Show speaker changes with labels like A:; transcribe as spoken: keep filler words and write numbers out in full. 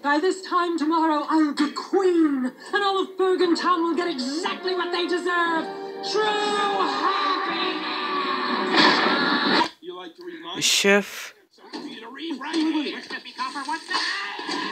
A: By this time tomorrow, I'll be queen, and all of Bergen Town will get exactly what they deserve. True happiness! You like to read mine?
B: Chef.
A: What's that?